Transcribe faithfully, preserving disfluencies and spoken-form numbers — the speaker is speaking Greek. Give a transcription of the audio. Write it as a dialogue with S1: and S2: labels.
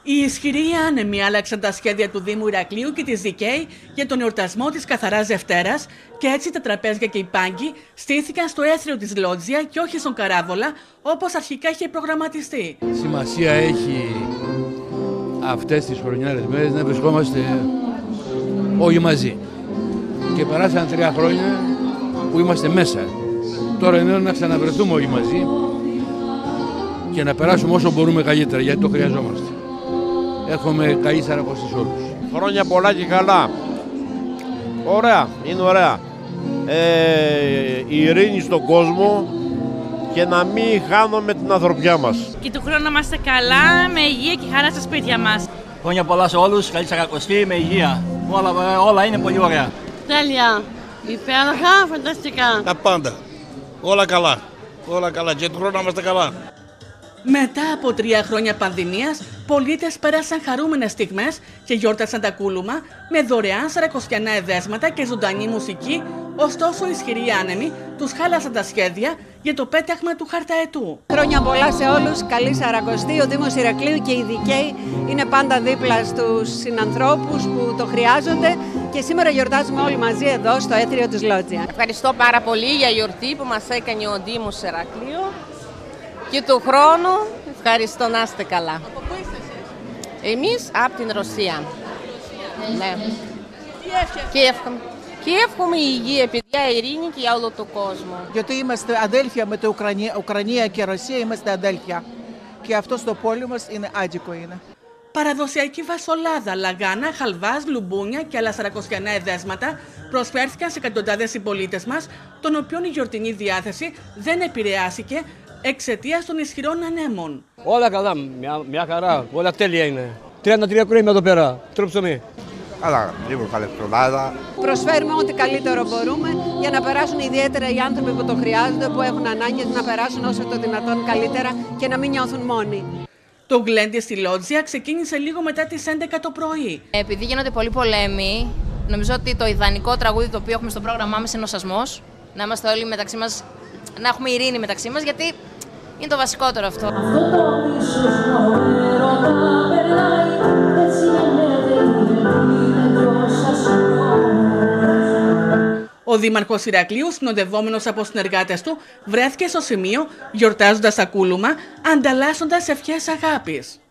S1: Οι ισχυροί άνεμοι άλλαξαν τα σχέδια του Δήμου Ηρακλείου και της ΔΚΕΗ για τον εορτασμό της Καθαράς Δευτέρας και έτσι τα τραπέζια και οι πάγκοι στήθηκαν στο έθριο της Λότζια και όχι στον Καράβολα όπως αρχικά είχε προγραμματιστεί.
S2: Σημασία έχει αυτές τις χρονιάρες μέρες να βρισκόμαστε όλοι μαζί. Και περάσαν τρία χρόνια που είμαστε μέσα. Τώρα είναι να ξαναβρεθούμε όλοι μαζί και να περάσουμε όσο μπορούμε καλύτερα, γιατί το χρειαζόμαστε. Έχουμε καλή Σαρακοστή σε όλους.
S3: Χρόνια πολλά και καλά. Ωραία, είναι ωραία. Ε, η ειρήνη στον κόσμο και να μην χάνουμε την ανθρωπιά μας.
S4: Και του χρόνου να είμαστε καλά, με υγεία και χαρά στα σπίτια μας.
S5: Χρόνια πολλά σε όλους, καλή Σαρακοστή, με υγεία. Όλα, όλα είναι πολύ ωραία.
S6: Τέλεια, υπέροχα, φανταστικά.
S7: Τα πάντα, όλα καλά, όλα καλά και του χρόνου να είμαστε καλά.
S1: Μετά από τρία χρόνια πανδημίας, πολίτες πέρασαν χαρούμενες στιγμές και γιόρτασαν τα κούλουμα με δωρεάν σαρακοστιανά εδέσματα και ζωντανή μουσική, ωστόσο ισχυροί άνεμοι τους χάλασαν τα σχέδια για το πέταγμα του χαρταετού.
S8: Χρόνια πολλά σε όλους, καλή Σαρακοστή. Ο Δήμος Ηρακλείου και η ΔΚΕΗ είναι πάντα δίπλα στους συνανθρώπους που το χρειάζονται και σήμερα γιορτάζουμε όλοι μαζί εδώ στο έθριο της Λότζια.
S9: Ευχαριστώ πάρα πολύ για η γιορτή που μας έκανε ο Δήμος Ηρακλείου. Και του χρόνου ευχαριστώ, να είστε καλά.
S6: Από πού είστε εσείς?
S9: Εμείς από την Ρωσία. Ναι.
S6: Τι εύχεστε?
S9: Και εύχομαι, και εύχομαι υγεία, παιδιά, ειρήνη και για όλο τον κόσμο.
S10: Γιατί είμαστε αδέλφια με την Ουκρανία, Ουκρανία και Ρωσία, είμαστε αδέλφια. Και αυτό στο πόλιο μας είναι άδικο είναι.
S1: Παραδοσιακή φασολάδα, λαγάνα, χαλβάς, λουμπούνια και άλλα σαρακοστιανά εδέσματα προσφέρθηκαν σε εκατοντάδες συμπολίτες μας, των οποίων η γιορτινή διάθεση δεν επηρεάστηκε εξαιτίας των ισχυρών ανέμων.
S5: Όλα καλά, μια, μια χαρά, όλα τέλεια είναι. τριάντα τρία κρέμα εδώ πέρα, τρώψαμε.
S3: Καλά, λίγο καλεσπρολάδα.
S8: Προσφέρουμε ό,τι καλύτερο μπορούμε για να περάσουν ιδιαίτερα οι άνθρωποι που το χρειάζονται, που έχουν ανάγκες, να περάσουν όσο το δυνατόν καλύτερα και να μην νιώθουν μόνοι.
S1: Το γκλέντι στη Λότζια ξεκίνησε λίγο μετά τις έντεκα το πρωί.
S9: Επειδή γίνονται πολλοί πολέμοι, νομίζω ότι το ιδανικό τραγούδι το οποίο έχουμε στο πρόγραμμά μας είναι ο σασμός. Να είμαστε όλοι μεταξύ μας, να έχουμε ειρήνη μεταξύ μας, γιατί είναι το βασικότερο αυτό.
S1: Ο Δήμαρχος Ηρακλείου, συνοδευόμενος από συνεργάτες του, βρέθηκε στο σημείο γιορτάζοντας τα κούλουμα, ανταλλάσσοντας ευχές αγάπης.